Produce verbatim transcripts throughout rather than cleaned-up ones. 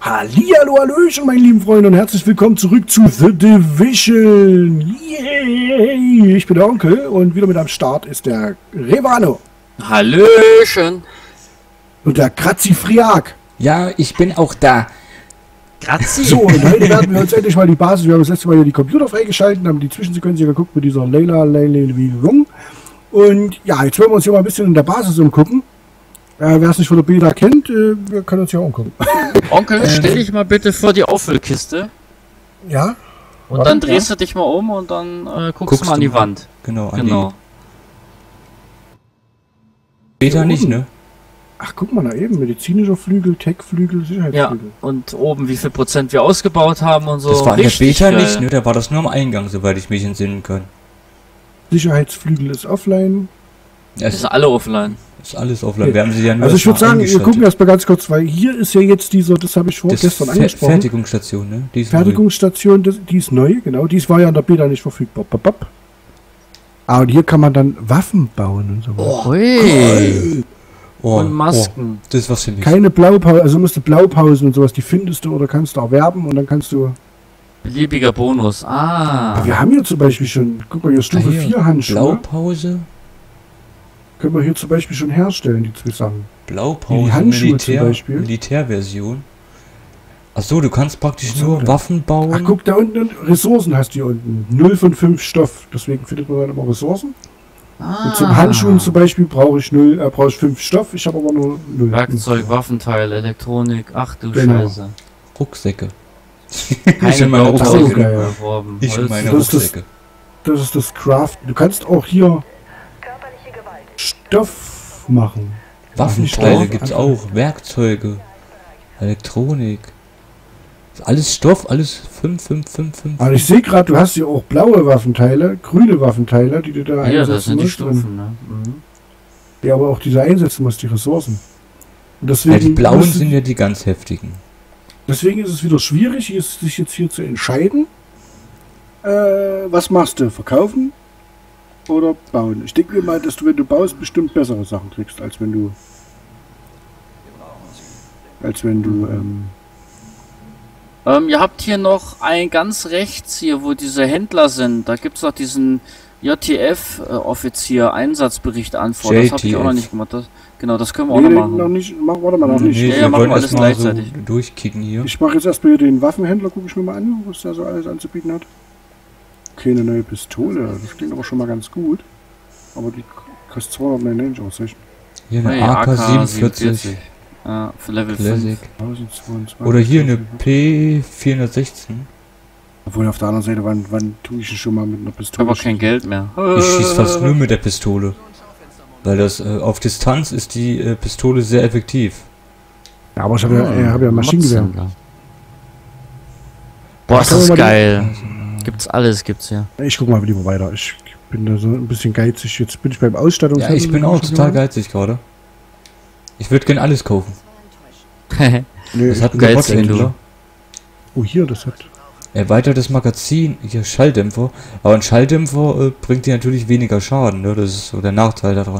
Hallihallo, hallöchen, meine lieben Freunde, und herzlich willkommen zurück zu The Division. Yay! Ich bin der Onkel und wieder mit am Start ist der Revano. Hallöchen. Und der Kratzi Friak. Ja, ich bin auch da. Kratzi. So, und heute werden wir uns endlich mal die Basis, wir haben das letzte Mal hier die Computer freigeschaltet, haben die Zwischensequenz hier geguckt mit dieser Layla, Layla, wie Wung. Und ja, jetzt wollen wir uns hier mal ein bisschen in der Basis umgucken. Äh, wer es nicht von der Beta kennt, äh, wir können uns hier umgucken. Onkel, Ähm. stell dich mal bitte vor die Auffüllkiste. Ja? Und Warte, dann drehst ja. du dich mal um und dann äh, guckst, Guckst du mal an du die mal. Wand. Genau, an Genau. die Beta nicht, ne? Ach, guck mal, da eben, medizinischer Flügel, Tech-Flügel, Ja, Sicherheitsflügel. und oben wie viel Prozent wir ausgebaut haben und so. Das war in der Richtig Beta geil. nicht, ne? Da war das nur am Eingang, soweit ich mich entsinnen kann. Sicherheitsflügel ist offline. Ja, Das es sind alle offline. ist alles offline. Wir haben sie ja nur Also ich würde erstmal sagen, wir eingeschaltet. gucken erst mal ganz kurz, weil hier ist ja jetzt dieser, das habe ich vor Das gestern Fer angesprochen. Fertigungsstation, ne? Die ist neu. Fertigungsstation, das, die ist neu, genau. Die war ja in der Beta nicht verfügbar. Bop, bop. Ah, und hier kann man dann Waffen bauen und so weiter. Ui. Oh, Und Masken. Oh, das ist was für mich. Keine Blaupause, also musst du Blaupausen und sowas, die findest du oder kannst du erwerben und dann kannst du... Beliebiger Bonus. Ah. Wir haben hier zum Beispiel schon, guck mal, hier Stufe Ah, hier, vier Handschuhe. Blaupause? Können wir hier zum Beispiel schon herstellen, die zwei Sachen. Blaupause, Die Handschuhe Militär, zum Beispiel. Militärversion. Achso, du kannst praktisch Was soll nur das? Waffen bauen. Ach, guck, da unten, Ressourcen hast du hier unten. null von fünf Stoff, deswegen findet man dann immer Ressourcen. ah. Und zum Handschuhen zum Beispiel brauche ich null, äh, brauche ich fünf Stoff, ich habe aber nur null. Werkzeug, Waffenteile, Elektronik. Ach du Genau. Scheiße. Rucksäcke. Keine ich in meine Blaupause Rucksäcke. ja, ja. erworben. Ich in Holz. meine Das ist das- Rucksäcke. Das ist das Craften. Du kannst auch hier Stoff machen. Waffenteile Stoff. gibt's auch, Werkzeuge, Elektronik. Alles Stoff, alles fünf, fünf, fünf, fünf. Aber ich sehe gerade, du hast hier auch blaue Waffenteile, grüne Waffenteile, die du da Ja, einsetzen das sind die musst. Stufen, ne? Mhm. Ja, aber auch diese einsetzen musst, die Ressourcen. Und Ja, deswegen, die blauen musst du- sind ja die ganz heftigen. deswegen ist es wieder schwierig, hier- sich jetzt hier zu entscheiden. Äh, was machst du? Verkaufen oder bauen? Ich denke mir mal, dass du, wenn du baust, bestimmt bessere Sachen kriegst, als wenn du als wenn du ähm, Ähm, ihr habt hier noch ein ganz rechts hier, wo diese Händler sind. Da gibt's noch diesen J T F-Offizier Einsatzbericht anfordern. Das habe ich auch noch J T F. nicht gemacht. Das, genau, das können wir auch nee, noch nee, machen. noch nicht, mach, warte mal, noch nicht. Nee, Ja, wir ja, machen wollen wir alles erst mal gleichzeitig. so durchkicken hier. Ich mache jetzt erstmal hier den Waffenhändler, gucke ich mir mal an, was der so alles anzubieten hat. Okay, eine neue Pistole, das klingt aber schon mal ganz gut. Aber die kostet zweihundertneunundneunzig ausrichten. Hier eine Hey, A K siebenundvierzig Ja, für Level Classic. fünf. tausendzweiundzwanzig. Oder hier eine P vierhundertsechzehn. Obwohl auf der anderen Seite, wann, wann tue ich denn schon mal mit einer Ich Pistole? habe auch kein Geld mehr. Ich schieße fast nur mit der Pistole. Weil das äh, auf Distanz ist die äh, Pistole sehr effektiv. Ja, aber ich habe ja, äh, hab ja ein Maschinengewehr. Motzen, Boah, ist Können wir das mal die- geil. Gibt's alles, gibt's hier. Ich gucke mal lieber weiter. Ich bin da so ein bisschen geizig. Jetzt bin ich beim Ausstattungs. Ja, ich bin auch total geizig gerade. Ich würde gern alles kaufen. Nee, Das hat ein geizig, Robothändler. oh, hier, das hat. Erweitertes Magazin, hier Schalldämpfer. Aber ein Schalldämpfer äh, bringt dir natürlich weniger Schaden, ne? Das ist so der Nachteil daran.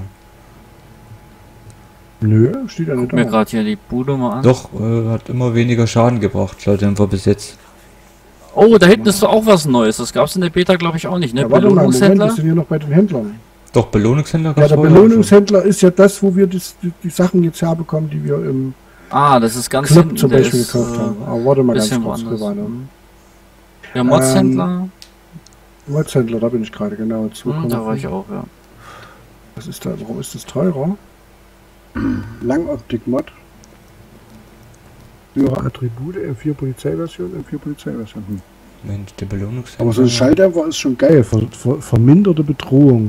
Nö, steht ja nicht Guck mir da. gerade hier die Bude mal an. Doch, äh, hat immer weniger Schaden gebracht, Schalldämpfer bis jetzt. Oh, da hinten ist doch auch was Neues. Das gab's in der Beta, glaube ich, auch nicht, ne? Ja, warte mal, Moment, Belohnungshändler? wir sind hier noch bei den Händlern. Doch, Belohnungshändler Ja, gab's der vorher Belohnungshändler ist ja das, wo wir das, die, die Sachen jetzt herbekommen, die wir im Ah, das ist ganz Club hinten, zum der Beispiel ist, gekauft äh, haben. Aber warte mal ganz bisschen kurz. woanders. Rivano. Mhm. Der Modshändler, Mods-Händler, da bin ich gerade, genau. zwei Komma hm, da war fünf. ich auch, ja. Was ist da? Warum ist das teurer? Langoptik-Mod. Höhere Attribute, M vier Polizeiversion, M vier Polizeiversion. Hm. Mensch, der Belohnungshändler. Aber so ein Schalldämpfer ist schon geil. Ver, ver, verminderte Bedrohung.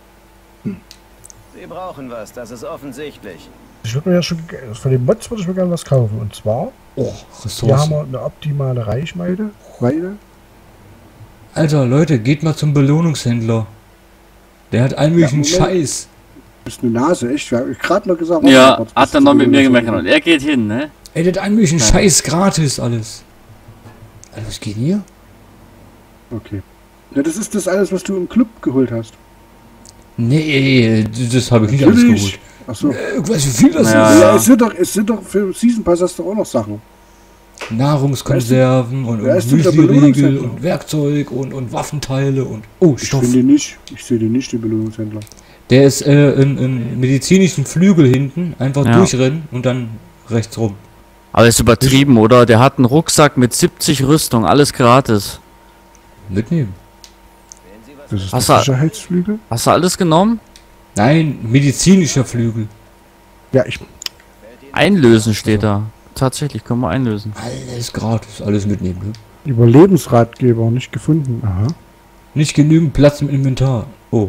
Sie brauchen was, das ist offensichtlich. Ich würde mir ja schon, von den Mods würde ich mir gerne was kaufen. Und zwar, Oh, hier haben Ressourcen. wir eine optimale Reichweite. Weite. Alter, Leute, geht mal zum Belohnungshändler. Der hat all möglichen Ja, Moment. Scheiß. Das ist eine Nase, echt. Wir haben gerade noch gesagt, Ja, warte, hat er noch mit mir gemeckert und er geht hin, ne? Ey, der hat all möglichen Ja. Scheiß gratis alles. Alter, was geht hier? Okay. Ja, das ist das alles, was du im Club geholt hast. Nee, das habe ich nicht alles Natürlich. geholt. Achso. Äh, weißt du, wie viel das Naja, ist? Ja, es sind doch, es sind doch für Season Pass hast du auch noch Sachen. Nahrungskonserven und, wer und ist denn der Müsli-Riegel Belohnungshändler? und Werkzeug und, und Waffenteile und... Oh, Ich Stoff. finde den nicht. Ich sehe den nicht, den Belohnungshändler. Der ist äh, in, in medizinischen Flügel hinten. Einfach Ja. durchrennen und dann rechts rum. Aber ist übertrieben, oder? Der hat einen Rucksack mit siebzig Rüstung, alles gratis. Mitnehmen. Das ist Hast der du- Sicherheitsflügel? Hast du alles genommen? Nein, medizinischer Flügel. Ja, ich. Einlösen steht da. Tatsächlich, können wir einlösen. Alles gratis, alles mitnehmen. Ne? Überlebensratgeber nicht gefunden. Aha. Nicht genügend Platz im Inventar. Oh.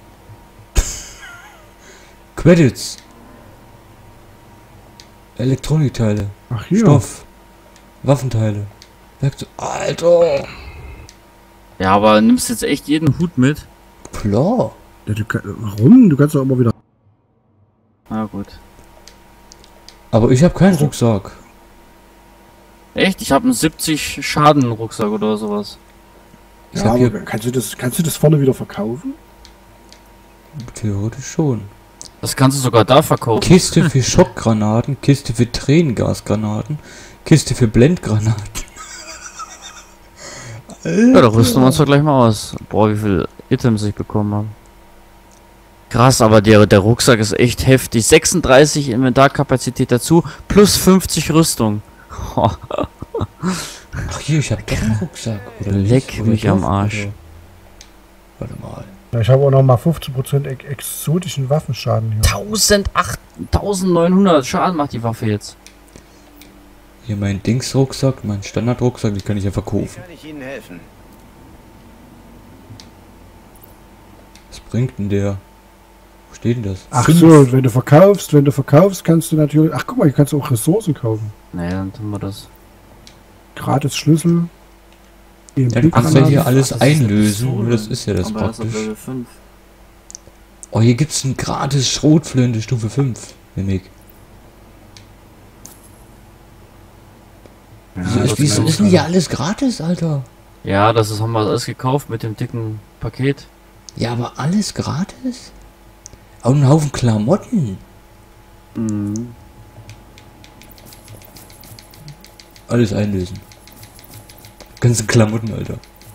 Credits. Elektronikteile. Ach hier. Stoff. Waffenteile. Werkzeug. Alter. Ja, aber nimmst jetzt echt jeden Hut mit? Klar. Ja, du, kann- warum? Du kannst doch immer wieder. Na gut. Aber ich habe keinen Rucksack. Echt? Ich habe einen siebzig Schaden Rucksack oder sowas. Ich Ja, hab aber hier kannst du das, kannst du das vorne wieder verkaufen? theoretisch schon. Das kannst du sogar da verkaufen. Kiste für Schockgranaten, Kiste für Tränengasgranaten, Kiste für Blendgranaten. Ja, da rüsten wir uns doch gleich mal aus. Boah, wie viel Items ich bekommen habe. Krass, aber der, der Rucksack ist echt heftig. sechsunddreißig Inventarkapazität dazu, plus fünfzig Rüstung. Ach hier, ich hab doch einen Rucksack. Oder Leck nicht? Oder mich doch? am Arsch. Oder- Warte mal. Ja, ich habe auch noch mal fünfzehn Prozent ex exotischen Waffenschaden hier. eintausendneunhundert Schaden macht die Waffe jetzt. Hier mein Dings-Rucksack, mein Standard-Rucksack, den kann ich ja Wie verkaufen. kann ich Ihnen helfen? Was bringt denn der? Wo steht denn das? Ach Fünf. so, und wenn du verkaufst, wenn du verkaufst, kannst du natürlich. Ach guck mal, hier kannst du auch Ressourcen kaufen. Naja, dann tun wir das. Gratis Schlüssel. Ja, du kannst ja hier alles einlösen. Das ist ja das Aber erst auf praktisch. Level fünf. Oh, hier gibt's ein gratis Schrotflinte Stufe fünf. Nämlich. Wieso ist, wieso ist denn hier alles gratis, Alter? Ja, das ist, haben wir alles gekauft mit dem dicken Paket. Ja, aber alles gratis? Auch ein Haufen Klamotten. Mhm. Alles einlösen. Ganze Klamotten, Alter.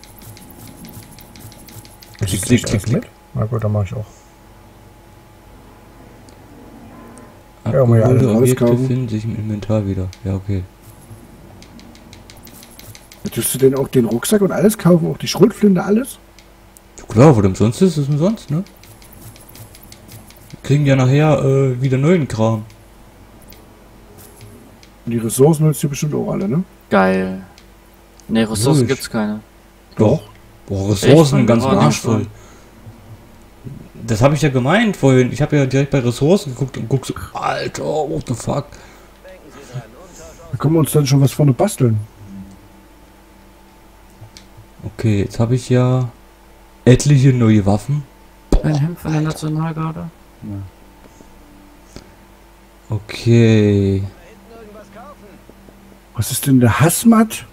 Ist Klick, das klick, nicht klick, alles klick. mit? Na gut, dann mach ich auch. Ja, mal ja alles Abgeholte Objekte rauskaufen. finden sich im Inventar wieder. Ja, okay. Tust du denn auch den Rucksack und alles kaufen? Auch die Schrotflinte, alles? Klar, was umsonst ist, ist umsonst, ne? Wir kriegen ja nachher äh, wieder neuen Kram. Und die Ressourcen holst du bestimmt auch alle, ne? Geil. Ne, Ressourcen Logisch. gibt's keine. Doch. Boah, Ressourcen Echt? ganz War Arsch nicht voll. schon. Das habe ich ja gemeint vorhin. Ich habe ja direkt bei Ressourcen geguckt und guck so, Alter, what the fuck. Da können wir uns dann schon was vorne basteln. Okay, jetzt habe ich ja etliche neue Waffen. Ein Hemd von der Nationalgarde? Okay. Was ist denn der Hazmat?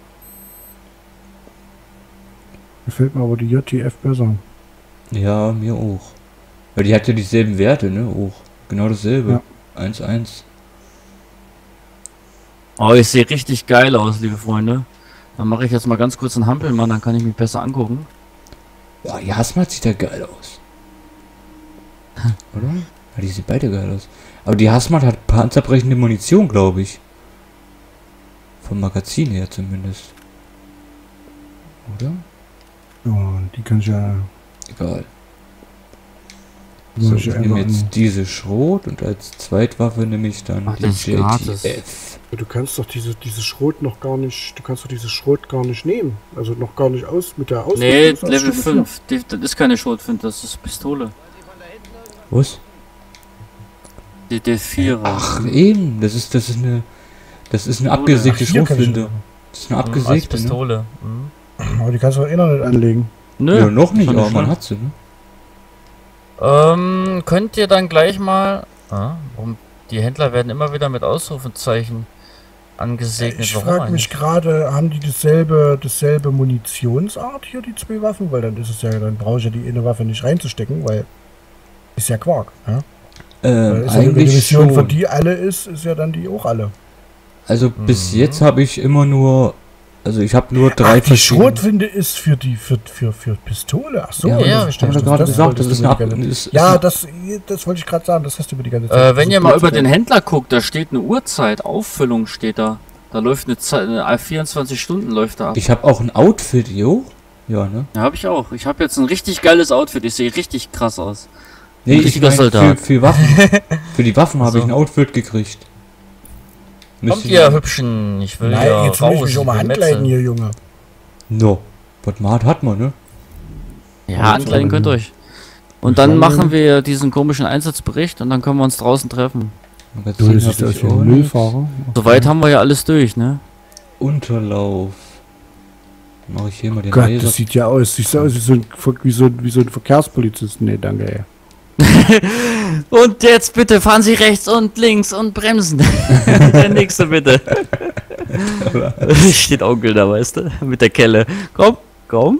Gefällt mir aber die J T F besser. Ja, mir auch. Weil die hat ja dieselben Werte, ne? Auch. Genau dasselbe. Ja. eins eins. Oh, ich sehe richtig geil aus, liebe Freunde. Dann mache ich jetzt mal ganz kurz einen Hampelmann, dann kann ich mich besser angucken. Boah, die Hazmat sieht ja geil aus. Oder? Ja, die sieht beide geil aus. Aber die Hazmat hat panzerbrechende Munition, glaube ich. Vom Magazin her zumindest. Oder? Ja, die kann ich ja. Egal. muss So, ich ich ja nehme einfach jetzt an- diese Schrot und als Zweitwaffe nehme ich dann Ach, die das ist J gratis. T F. Du kannst doch diese, diese Schrot noch gar nicht. Du kannst doch dieses Schrot gar nicht nehmen. Also noch gar nicht aus mit der Ausrüstung. Nee, Das ist Level Stufe vier. fünf. Die, das ist keine Schrotflinte, das ist Pistole. Was? Die D vier. Ach, eben. Das ist, das ist eine, das ist eine Pistole. abgesägte Ach, hier kann ich Schrotflinte. machen. Das ist eine Als abgesägte, ne? Pistole. Mhm. Aber die kannst du auch eh noch nicht anlegen. Nö. Ja, noch nicht, schon aber man schlimm. hat sie, ne? Ähm, könnt ihr dann gleich mal. Ah, warum? Die Händler werden immer wieder mit Ausrufezeichen angesegnet. Ich Warum frage mich eigentlich? gerade, haben die dasselbe, dasselbe Munitionsart hier, die zwei Waffen? Weil dann ist es ja, dann brauche ich ja die eine Waffe nicht reinzustecken, weil ist ja Quark. Ja? Weil Ähm, ist ja, wenn die eigentlich Mission für schon. die alle ist, ist ja dann die auch alle. Also bis jetzt habe ich immer nur, also ich habe nur drei Ach, die verschiedene- Schrotwinde ist für die für, für, für Pistole. Ach so, Ja, das ja, verstehe hab ich. ich gerade gesagt, wolltest das du ist eine über die Ab- ganze- ist- ist Ja, eine- das, das wollte ich gerade sagen, das hast du über die ganze Zeit. Äh, wenn So ihr mal über Blödsinn. den Händler guckt, da steht eine Uhrzeit, Auffüllung steht da. Da läuft eine Zeit, eine vierundzwanzig Stunden läuft da ab. Ich habe auch ein Outfit, jo? Ja, ne? Ja, hab ich auch. Ich habe jetzt ein richtig geiles Outfit. Ich sehe richtig krass aus. Nee, Ein ich richtiger mein, für, Soldat. für Waffen. Für die Waffen habe So. ich ein Outfit gekriegt. Kommt Müsste ihr ich- Hübschen, ich will Nein, ja jetzt will ich raus, mich um will Handleiden metzeln. hier, Junge. No. Was man hat, hat man, ne? Ja, ankleiden könnt ihr euch. Und dann machen wir diesen komischen Einsatzbericht und dann können wir uns draußen treffen. Magazin Du, das hab ist aus ich wie auch ein nicht. Müllfahrer. Soweit haben wir ja alles durch, ne? Unterlauf. Mache ich hier mal den Gott, Laser. das sieht ja aus. Sieht so aus wie so ein, wie so, ein- wie so ein Verkehrspolizist. Nee, danke, ey. Und jetzt bitte fahren Sie rechts und links und bremsen. Der nächste bitte. Steht Onkel da, weißt du? Mit der Kelle. Komm, komm.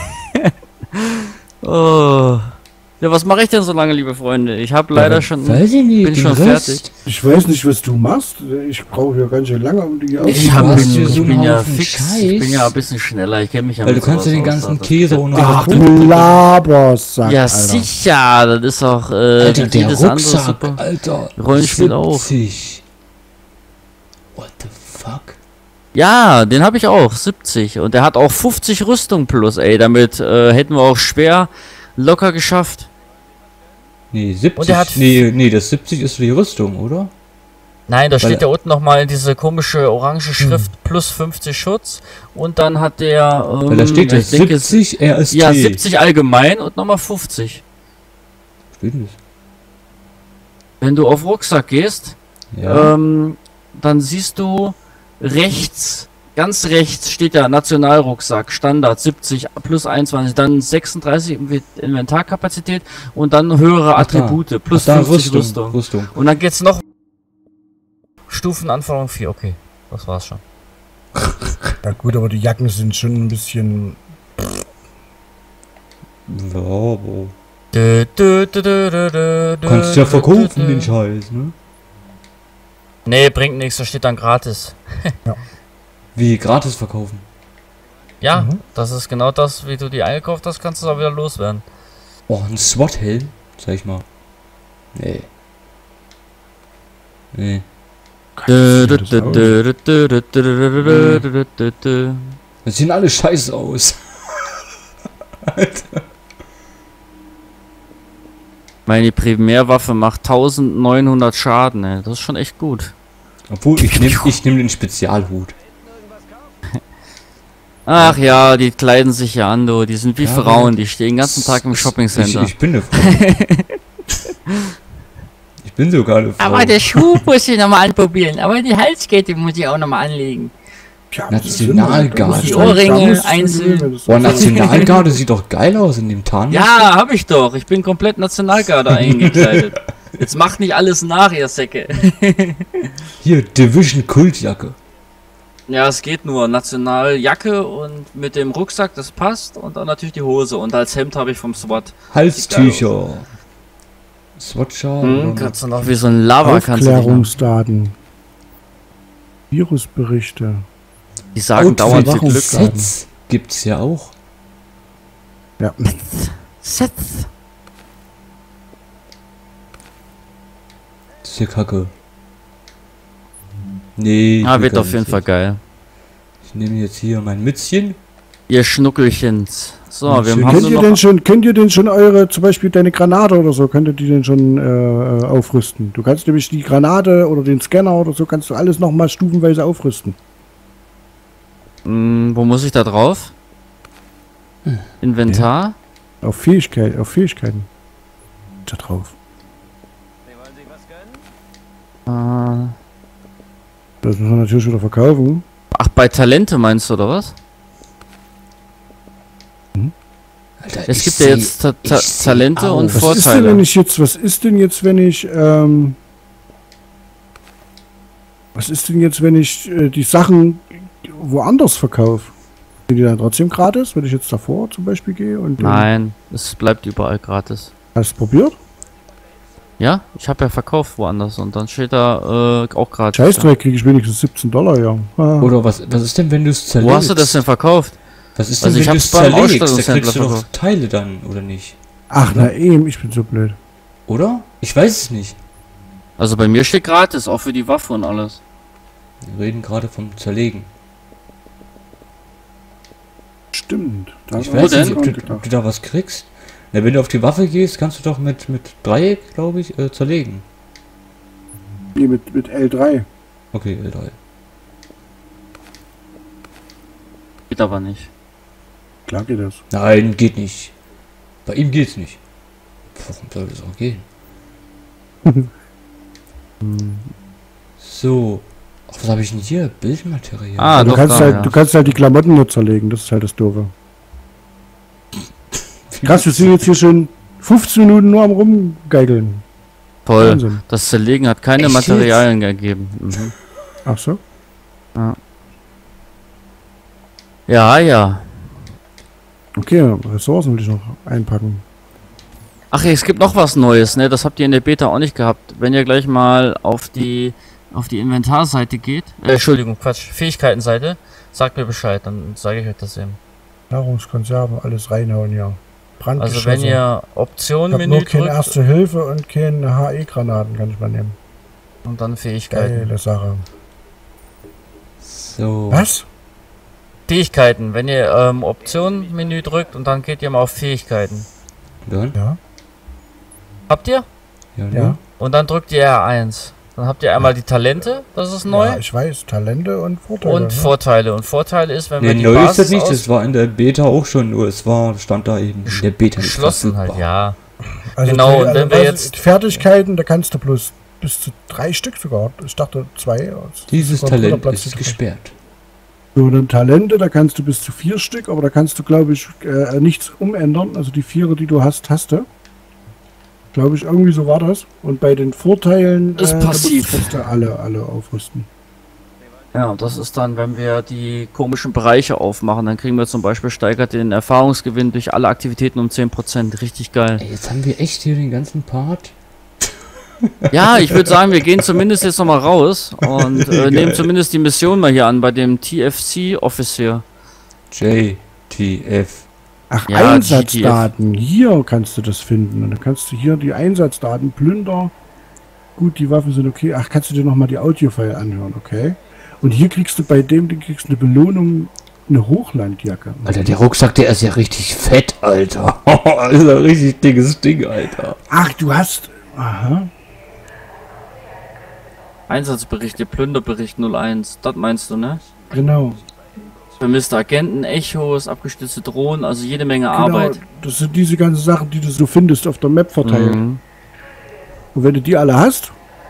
Oh. Ja, was mache ich denn so lange, liebe Freunde? Ich habe leider schon... Weiß ich nicht, bin den schon Rest. fertig. Ich weiß nicht, was du machst. Ich brauche ja ganz schön lange, um die Ich Ich, hab hab, hast bin, hier so ich bin einen ja Haufen fix. Scheiß. Ich bin ja ein bisschen schneller. Ich kenne mich ja Weil du mit kannst ja sowas den aus, ganzen das- Käse ohne Ach, Rücken- du Labersack, Ja, Alter. sicher. Das ist auch... Äh, Alter, wie der jedes andere Rucksack, super. Alter. Rollenspiel auch. siebzig. What the fuck? Ja, den habe ich auch, siebzig. Und der hat auch fünfzig Rüstung plus, ey. Damit äh, hätten wir auch schwer locker geschafft. Nee, siebzig. Und er hat- nee, nee, das siebzig ist für die Rüstung, oder? Nein, da Weil- steht ja unten nochmal diese komische orange Schrift plus fünfzig Schutz. Und dann hat der... Ähm, Weil da steht ja ich denke, siebzig R S T. Ja, siebzig allgemein und nochmal fünfzig. Steht das? Wenn du auf Rucksack gehst, Ja. ähm, dann siehst du rechts, ganz rechts steht da Nationalrucksack, Standard siebzig plus einundzwanzig, dann sechsunddreißig Inve- Inventarkapazität und dann höhere Ach da. Attribute plus Ach da, fünfzig Rüstung, Rüstung. Rüstung. Und dann geht's noch Stufenanforderung vier, okay. Das war's schon. Ja gut, aber die Jacken sind schon ein bisschen... Ja, aber Du, du, du, du, du, du, du kannst ja du, verkaufen, du, du. den Scheiß, ne? Nee, bringt nichts, da steht dann gratis. Wie, gratis verkaufen? Ja, Mhm. das ist genau das, wie du die eingekauft hast, kannst du auch wieder loswerden. Oh, ein SWAT-Helm? Sag ich mal. Nee. Nee. Du, du, das du, aus? du, du, du, du, du, du, du, du, du. Das sehen alle scheiße aus. Alter. Meine Primärwaffe macht neunzehnhundert Schaden, ey. Das ist schon echt gut. Obwohl, ich nehme ich nehm den Spezialhut. Ach ja, die kleiden sich ja an, du. Die sind wie Ja, Frauen, die stehen den ganzen Tag im Ich, Shoppingcenter. ich bin eine Frau. Ich bin sogar eine Frau. Aber der Schuh muss ich nochmal anprobieren. Aber die Halskette muss ich auch nochmal anlegen. Ja, Nationalgarde. Die Ohrringe einzeln. Boah, Nationalgarde sieht doch geil aus in dem Tarn. Ja, hab ich doch. Ich bin komplett Nationalgarde eingekleidet. Jetzt macht nicht alles nach, ihr Säcke. Hier, Division Kultjacke. Ja, es geht nur. Nationaljacke und mit dem Rucksack, das passt. Und dann natürlich die Hose. Und als Hemd habe ich vom SWAT. Halstücher. SWAT-Schal. Hm, oder? kannst du noch wie so ein Lava kannst du dich noch. Aufklärungsdaten. Virusberichte. Die sagen dauernd viel Glück. Wachungsdaten. Sets gibt's ja auch. Ja. Seth. Das ist ja kacke. Nee. ich Ah, will wird gar auf jeden nicht Fall jetzt. geil. Ich nehme jetzt hier mein Mützchen. Ihr Schnuckelchens. So, Ja, wir schön. haben Könnt nur ihr noch... denn schon, könnt ihr denn schon eure, zum Beispiel deine Granate oder so, könnt ihr die denn schon äh, äh, aufrüsten? Du kannst nämlich die Granate oder den Scanner oder so, kannst du alles nochmal stufenweise aufrüsten. Hm, wo muss ich da drauf? Inventar? Auf Fähigkeit, auf Fähigkeiten. Da drauf. Wollen Sie was gönnen? Äh, Das muss man natürlich wieder verkaufen. ach, bei Talente meinst du, oder was? Alter, Es ich gibt ja seh- jetzt Ta Ta ich seh Talente und aus. Was ist denn, Vorteile. wenn ich jetzt, was ist denn jetzt, wenn ich, ähm, was ist denn jetzt, wenn ich äh, die Sachen woanders verkaufe? Sind die dann trotzdem gratis, wenn ich jetzt davor zum Beispiel gehe und... äh, Nein, es bleibt überall gratis. Hast du probiert? Ja, ich habe ja verkauft woanders und dann steht da äh, auch gerade. Scheißdreck, kriege ich wenigstens siebzehn Dollar, ja. Ah. Oder was, was ist denn, wenn du es zerlegst? Wo hast du das denn verkauft? Was ist denn, Also ich wenn du hab's es beim zerlegst? Da Ausstellungshändler kriegst du doch verkauft. Teile dann, oder nicht? Ach, na eben, ich bin so blöd. Oder? Ich weiß es nicht. Also bei mir steht gratis, auch für die Waffe und alles. Wir reden gerade vom Zerlegen. Stimmt. Da Ich hab weiß denn? nicht, ob du, ob du da was kriegst. Na, wenn du auf die Waffe gehst, kannst du doch mit, mit Dreieck, glaube ich, äh, zerlegen. Nee, mit, mit L drei. Okay, L drei. Geht aber nicht. Klar geht das. Nein, geht nicht. Bei ihm geht's nicht. Warum soll das auch gehen? So. Ach, was habe ich denn hier? Bildmaterial. Ah, du, doch, kannst da, halt, ja. du kannst halt die Klamotten nur zerlegen, das ist halt das Doofe. Krass, wir sind jetzt hier schon fünfzehn Minuten nur am Rumgeigeln. Toll. Wahnsinn. Das Zerlegen hat keine Echt Materialien gegeben. Mhm. Ach so? Ja, ja. Okay, Ressourcen will ich noch einpacken. Ach, es gibt noch was Neues, ne? Das habt ihr in der Beta auch nicht gehabt. Wenn ihr gleich mal auf die auf die Inventarseite geht, äh, Entschuldigung, Quatsch, Fähigkeitenseite, sagt mir Bescheid, dann sage ich euch das eben. Nahrungskonserven, alles reinhauen, ja. Also wenn ihr ich Optionen-Menü nur keine drückt Erste Hilfe und keine H E-Granaten kann ich mal nehmen. und dann Fähigkeiten. Geile Sache. So. Was? Fähigkeiten, wenn ihr ähm, Optionen-Menü drückt und dann geht ihr mal auf Fähigkeiten. Dann? Ja. Habt ihr? Ja, Ja. ja. Und dann drückt ihr R eins. Dann habt ihr einmal die Talente, das ist neu. Ja, ich weiß, Talente und Vorteile. Und ne? Vorteile. Und Vorteile ist, wenn Nee, wir die neu ist Basis das nicht, aus das war in der Beta auch schon, nur es war, stand da eben in der Beta nicht geschlossen halt, verfügbar. ja. Also genau, die- und wenn also wir was- jetzt- Fertigkeiten, da kannst du bloß bis zu drei Stück sogar. Ich dachte zwei. Dieses sogar dritter Talent Platz ist dabei. gesperrt. So, dann Talente, da kannst du bis zu vier Stück, aber da kannst du, glaube ich, äh, nichts umändern. Also die Vierer, die du hast, hast du. Glaube ich, irgendwie so war das. Und bei den Vorteilen Ist äh, da passiv. musst du alle, alle aufrüsten. Ja, und das ist dann, wenn wir die komischen Bereiche aufmachen, dann kriegen wir zum Beispiel steigert den Erfahrungsgewinn durch alle Aktivitäten um zehn Prozent. Richtig geil. Ey, jetzt haben wir echt hier den ganzen Part. Ja, ich würde sagen, wir gehen zumindest jetzt nochmal raus und äh, nehmen zumindest die Mission mal hier an bei dem T F C-Officer. J T F. Ach, Ja, Einsatzdaten. Hier kannst du das finden. Und dann kannst du hier die Einsatzdaten plündern. Gut, die Waffen sind okay. Ach, kannst du dir nochmal die Audio-File anhören, okay? Und hier kriegst du bei dem, Ding kriegst du eine Belohnung, eine Hochlandjacke. Alter, der Rucksack, der ist ja richtig fett, Alter. Das ist ein richtig dickes Ding, Alter. Ach, du hast... Aha. Einsatzberichte, Plünderbericht null eins, das meinst du, ne? Genau. Vermisste Agenten, Echos, abgestützte Drohnen, also jede Menge Genau, Arbeit. das sind diese ganzen Sachen, die du so findest auf der Map verteilt. Mhm. Und wenn du die alle hast,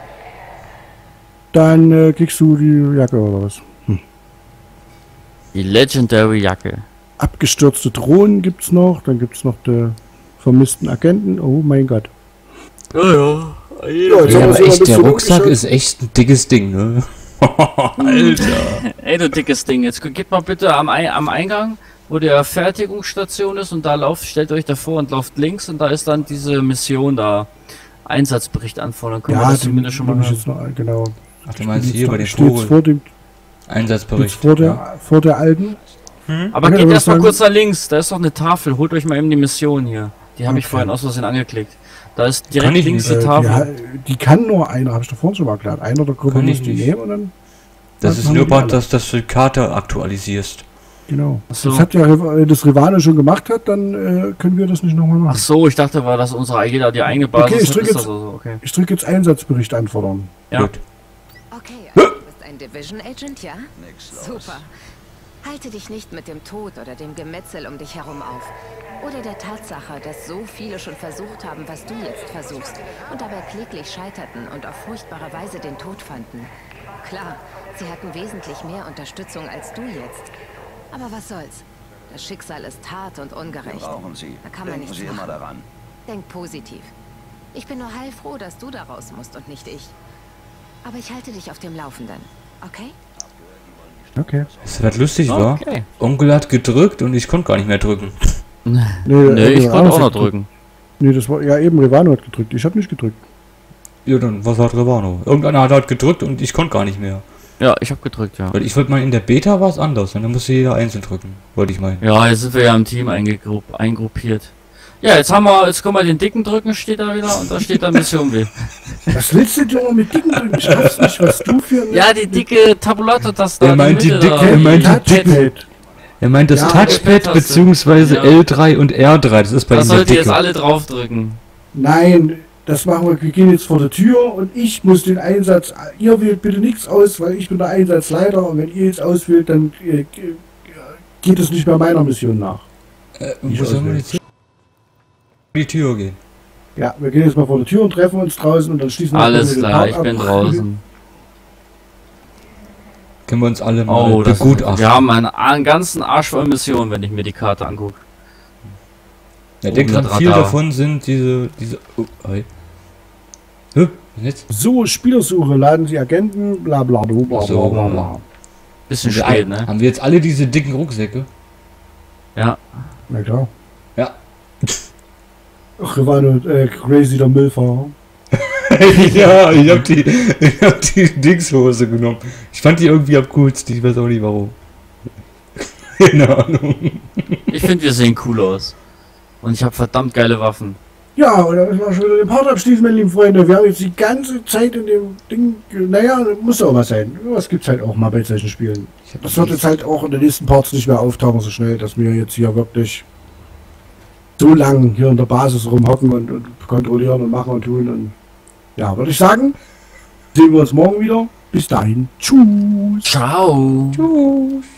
dann äh, kriegst du die Jacke oder was. Die Legendary Jacke. Abgestürzte Drohnen gibt's noch, dann gibt's noch die vermissten Agenten. Oh mein Gott. Ja, ja. Ja, Ja, jetzt haben wir aber so ein echt, der bisschen Rucksack umgeschaut. ist echt ein dickes Ding, ne? Alter. Ey, du dickes Ding. Jetzt geht mal bitte am, Ei- am Eingang, wo der Fertigungsstation ist und da lauft, stellt euch davor und lauft links und da ist dann diese Mission da. Einsatzbericht anfordern. Können wir Ja, das den zumindest schon mal nehm ich hören. jetzt noch, genau. Ach, du meinst hier bei den Steht's Vogel. vor dem, steht's Einsatzbericht. vor der, Ja. vor der alten. Aber Okay, geht aber erstmal sagen- kurz nach links, da ist doch eine Tafel. Holt euch mal eben die Mission hier. Die habe ich Okay. vorhin aus Versehen angeklickt. Da ist Kann direkt ich links nicht. die Äh, die, Tafel. ha- die kann nur einer, habe ich doch vorhin schon mal erklärt. Einer der Gruppe Kann muss ich die nicht. nehmen und dann. Das dann ist haben nur die bald, alle. dass, dass du die Karte aktualisierst. Genau. Ach so. Das hat ja Riv- äh, das Rivane schon gemacht hat, dann äh, können wir das nicht nochmal Ach machen. so, ich dachte, war das unsere jeder die eigene Basis Okay, ich hat, drück ist jetzt- das also, okay. Ich drücke jetzt Einsatzbericht anfordern. Ja. Gut. Okay, also du bist ein Division Agent, ja? Super. Halte dich nicht mit dem Tod oder dem Gemetzel um dich herum auf. Oder der Tatsache, dass so viele schon versucht haben, was du jetzt versuchst und dabei kläglich scheiterten und auf furchtbare Weise den Tod fanden. Klar, sie hatten wesentlich mehr Unterstützung als du jetzt. Aber was soll's? Das Schicksal ist hart und ungerecht. Brauchen Sie. Da kann man Denken nichts Sie immer machen. daran. Denk positiv. Ich bin nur heilfroh, dass du da raus musst und nicht ich. Aber ich halte dich auf dem Laufenden, okay? Okay. Weißt du, was lustig war? Okay. Onkel hat gedrückt und ich konnte gar nicht mehr drücken. Nee, Nee, äh, ich Rivano konnte auch hat noch gedrückt. drücken. Nee, das war ja eben Rivano hat gedrückt. Ich habe nicht gedrückt. Ja, dann, was hat Revano? Irgendeiner hat halt gedrückt und ich konnte gar nicht mehr. Ja, ich habe gedrückt, ja. Weil ich wollte mal, in der Beta war es anders und dann musste jeder einzeln drücken, wollte ich meinen. Ja, jetzt sind wir ja im Team eingegrupp eingruppiert. Ja, jetzt haben wir, jetzt können wir den dicken drücken, steht da wieder, und da steht da Mission W. Was willst du denn immer mit dicken drücken? Ich weiß nicht, was du für eine... Ja, die dicke Tabulator-Taste. Er meint die Mitte dicke- da. er meint die Touchpad. Er meint das Ja, Touchpad Taste. beziehungsweise Ja. L drei und R drei, das ist bei Da ihm der sollt ihr jetzt dicke. alle drauf drücken. Nein, das machen wir. Wir gehen jetzt vor der Tür und ich muss den Einsatz. Ihr wählt bitte nichts aus, weil ich bin der Einsatzleiter und wenn ihr jetzt auswählt, dann äh, geht es nicht mehr meiner Mission nach. Äh, Ich wo soll man auswählen. jetzt hin? Die Tür gehen. Ja, wir gehen jetzt mal vor der Tür und treffen uns draußen und dann schließen wir Alles den klar, Part ich ab. bin draußen. Können wir uns alle mal Oh, das begutachten. wir haben einen, einen ganzen Arsch voll Missionen, wenn ich mir die Karte angucke. Ja, denkt Oh, dran, das viel Radar. davon sind diese, diese, oh, hey. Hä? Was jetzt? So, Spielersuche, laden Sie Agenten, bla bla bla bla Ach so. bla bla. Bisschen Haben wir, spät, all- ne? haben wir jetzt alle diese dicken Rucksäcke? Ja. Na klar. Ja. Ach, wir waren äh, crazy der Müllfahrer. ja, ich hab die, ich hab die Dingshose genommen. Ich fand die irgendwie am coolsten, ich weiß auch nicht warum. Keine Ahnung. Ich finde, wir sehen cool aus. Und ich habe verdammt geile Waffen. Ja, und da müssen wir schon wieder den Part abschließen, meine lieben Freunde. Wir haben jetzt die ganze Zeit in dem Ding, naja, muss auch was sein. Was gibt's halt auch mal bei solchen Spielen. Das wird jetzt halt auch in den nächsten Parts nicht mehr auftauchen so schnell, dass wir jetzt hier wirklich so lang hier in der Basis rumhocken und, und kontrollieren und machen und tun. Und ja, würde ich sagen, sehen wir uns morgen wieder. Bis dahin. Tschüss. Ciao. Tschüss.